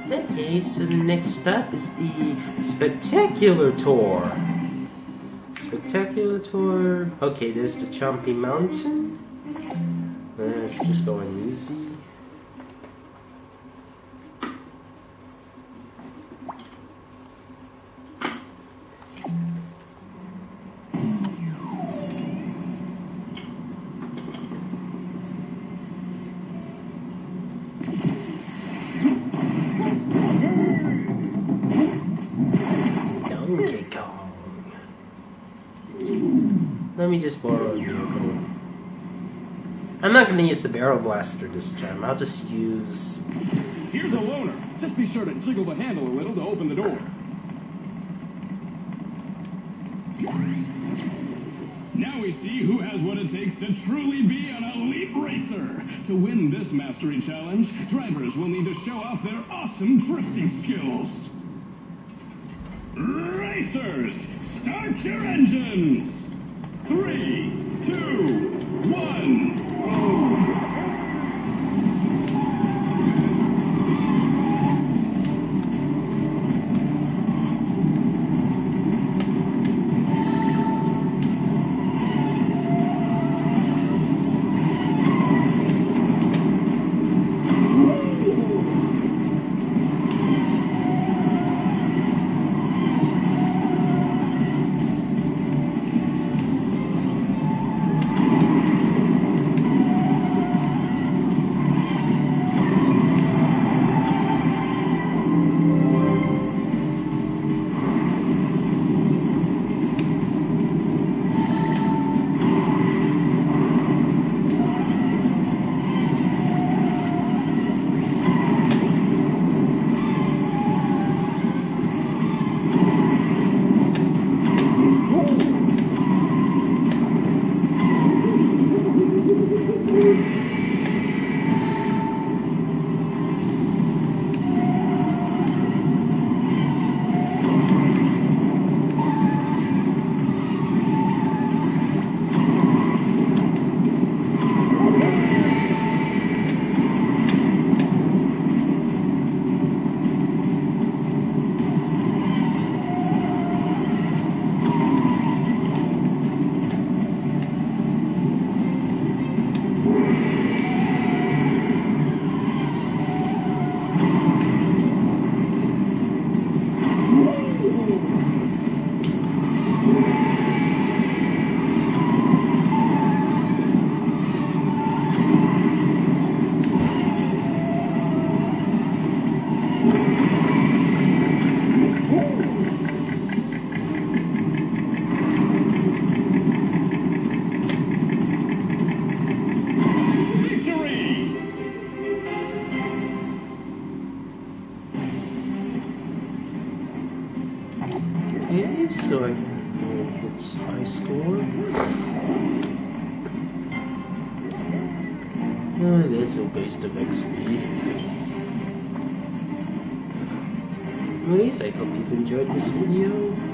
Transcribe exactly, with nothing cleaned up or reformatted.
Okay, so the next step is the Spectacular Tour. Spectacular Tour. Okay, there's the Chompy Mountain. Let's just go in easy. Let me just borrow a vehicle. I'm not going to use the barrel blaster this time. I'll just use... Here's a loaner. Just be sure to jiggle the handle a little to open the door. Now we see who has what it takes to truly be an elite racer. To win this mastery challenge, drivers will need to show off their awesome drifting skills. Racers, start your engines! Three, two, one, go! Okay, so I it's high score. Oh, that's a waste of X P. Anyways, I hope you've enjoyed this video.